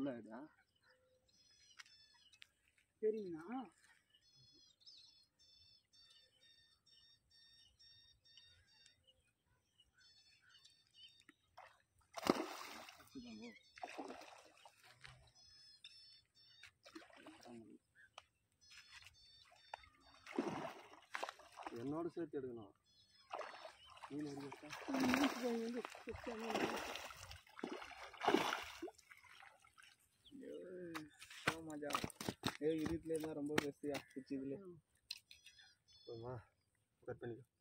ஃபுல்லாகிடுதா சரிங்கண்ணா. என்னோட சேர்த்து எடுக்கணும். மீன் எடுக்க மஜா இருட்டுல இருந்தால் ரொம்ப பெஸ்ட்டியா பிடிச்சதுல கட் பண்ணிக்கோ.